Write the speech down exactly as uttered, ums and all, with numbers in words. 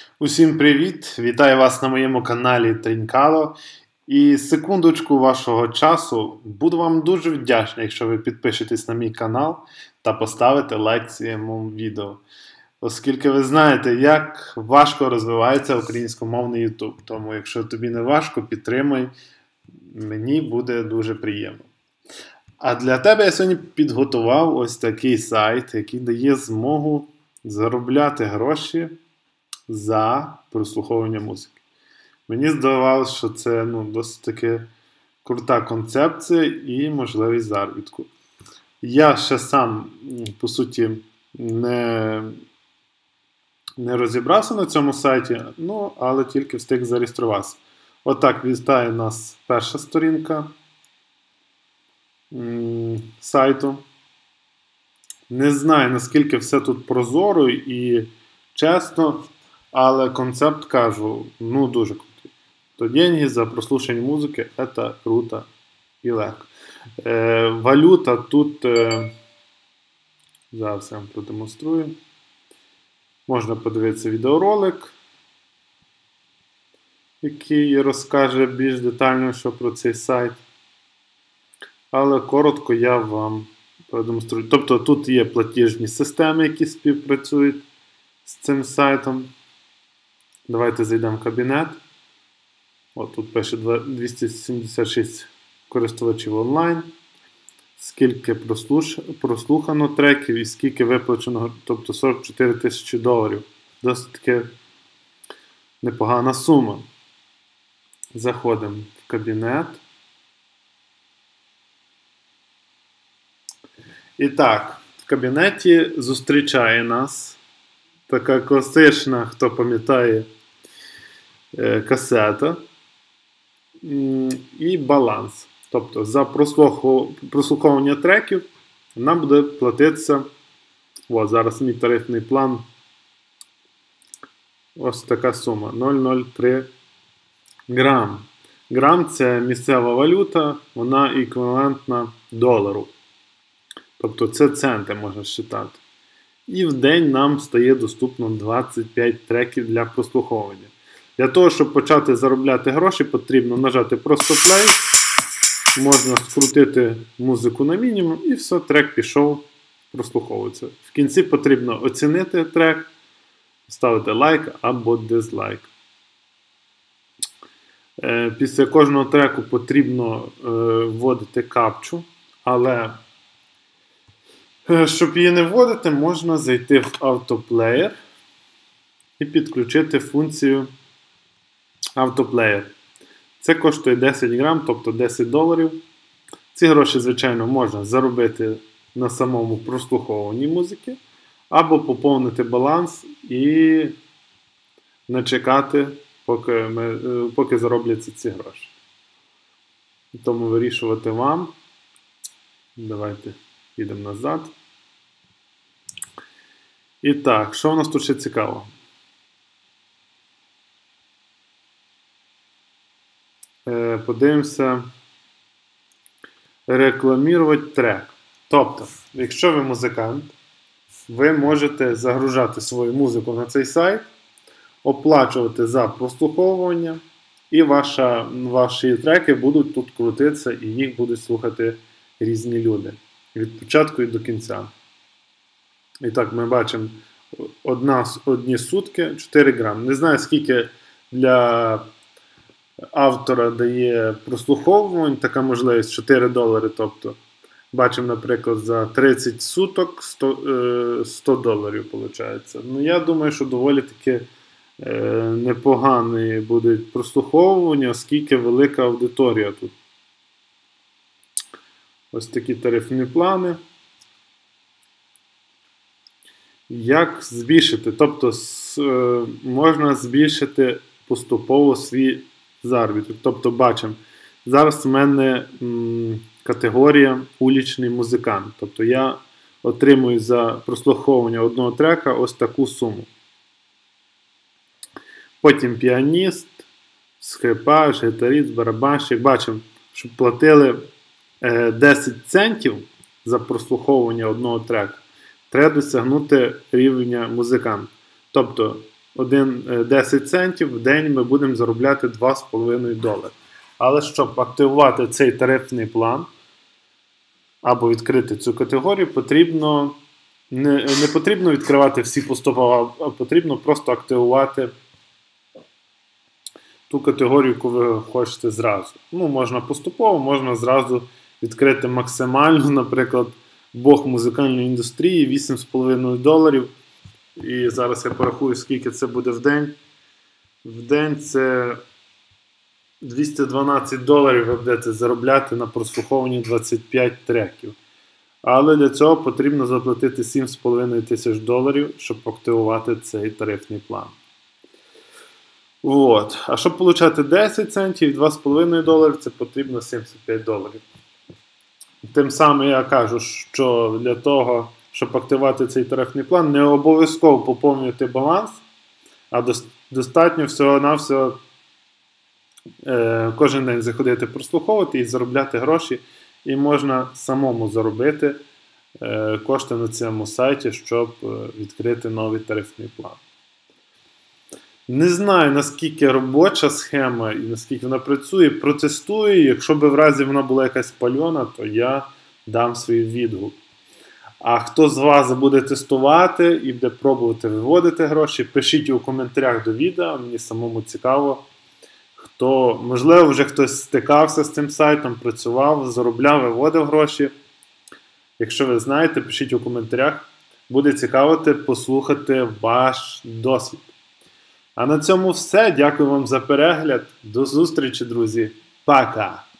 Усім привіт! Вітаю вас на моєму каналі Трінкало. І секундочку вашого часу. Буду вам дуже вдячний, якщо ви підпишетесь на мій канал та поставите лайк цьому відео. Оскільки ви знаєте, як важко розвивається українськомовний YouTube. Тому, якщо тобі не важко, підтримуй. Мені буде дуже приємно. А для тебе я сьогодні підготував ось такий сайт, який дає змогу заробляти гроші за прослуховування музики. Мені здавалося, що це ну, досить таки крута концепція і можливість заробітку. Я ще сам, по суті, не, не розібрався на цьому сайті, ну, але тільки встиг зареєструватися. Отак вітає нас перша сторінка м- сайту. Не знаю, наскільки все тут прозоро і чесно, але концепт, кажу, ну дуже крутий. То деньги за прослушивание музики – це круто і легко. Е, валюта тут, е, зараз я вам продемонструю. Можна подивитися відеоролик, який розкаже більш детально, що про цей сайт. Але коротко я вам продемонструю. Тобто тут є платіжні системи, які співпрацюють з цим сайтом. Давайте зайдемо в кабінет. От тут пише двісті сімдесят шість користувачів онлайн. Скільки прослуш... прослухано треків і скільки виплачено, тобто сорок чотири тисячі доларів. Досить таки непогана сума. Заходимо в кабінет. І так, в кабінеті зустрічає нас така класична, хто пам'ятає, касета і баланс. Тобто за прослуховування треків нам буде платитися, о, зараз мій тарифний план, ось така сума, нуль цілих нуль три грам. Грам – це місцева валюта, вона еквівалентна долару. Тобто це центи можна вважати. І в день нам стає доступно двадцять п'ять треків для прослуховування. Для того, щоб почати заробляти гроші, потрібно нажати просто play, можна скрутити музику на мінімум і все, трек пішов, прослуховується. В кінці потрібно оцінити трек, ставити лайк або дизлайк. Після кожного треку потрібно вводити капчу, але щоб її не вводити, можна зайти в автоплеєр і підключити функцію автоплеєр. Це коштує десять грам, тобто десять доларів. Ці гроші, звичайно, можна заробити на самому прослуховуванні музики, або поповнити баланс і не чекати, поки, ми, поки заробляться ці гроші. Тому вирішувати вам. Давайте їдемо назад. І так, що у нас тут ще цікаво? Е, подивимося. Рекламувати трек. Тобто, якщо ви музикант, ви можете загружати свою музику на цей сайт, оплачувати за прослуховування, і ваша, ваші треки будуть тут крутитися, і їх будуть слухати різні люди. Від початку і до кінця. І так, ми бачимо одна, одні сутки, чотири грам. Не знаю, скільки для автора дає прослуховувань, така можливість, чотири долари. Тобто, бачимо, наприклад, за тридцять суток сто доларів, виходить. Ну, я думаю, що доволі таки е, непогані будуть прослуховування, оскільки велика аудиторія тут. Ось такі тарифні плани. Як збільшити? Тобто з, е, можна збільшити поступово свій заробіток. Тобто бачимо, зараз в мене м, категорія улічний музикант. Тобто я отримую за прослуховування одного трека ось таку суму. Потім піаніст, скрипач, гітарист, барабанщик. Бачимо, що платили десять центів за прослуховування одного треку, треба досягнути рівня музикант. Тобто один, десять центів, в день ми будемо заробляти два з половиною долари. Але щоб активувати цей тарифний план або відкрити цю категорію, потрібно не, не потрібно відкривати всі поступово, а потрібно просто активувати ту категорію, яку ви хочете зразу. Ну, можна поступово, можна зразу відкрити максимально, наприклад, Бог музикальної індустрії, вісім з половиною доларів. І зараз я порахую, скільки це буде в день. В день це двісті дванадцять доларів ви будете заробляти на прослуховуванні двадцять п'ять треків. Але для цього потрібно заплатити сім з половиною тисяч доларів, щоб активувати цей тарифний план. От. А щоб отримати десять центів і два з половиною доларів, це потрібно сімдесят п'ять доларів. Тим самим я кажу, що для того, щоб активувати цей тарифний план, не обов'язково поповнювати баланс, а достатньо всього-навсього е, кожен день заходити прослуховувати і заробляти гроші. І можна самому заробити е, кошти на цьому сайті, щоб е, відкрити новий тарифний план. Не знаю, наскільки робоча схема і наскільки вона працює. Протестую. Якщо б в разі вона була якась пальона, то я дам свій відгук. А хто з вас буде тестувати і буде пробувати виводити гроші, пишіть у коментарях до відео, мені самому цікаво. Хто, можливо, вже хтось стикався з цим сайтом, працював, заробляв, виводив гроші. Якщо ви знаєте, пишіть у коментарях. Буде цікавити послухати ваш досвід. А на цьому все. Дякую вам за перегляд. До зустрічі, друзі. Пока!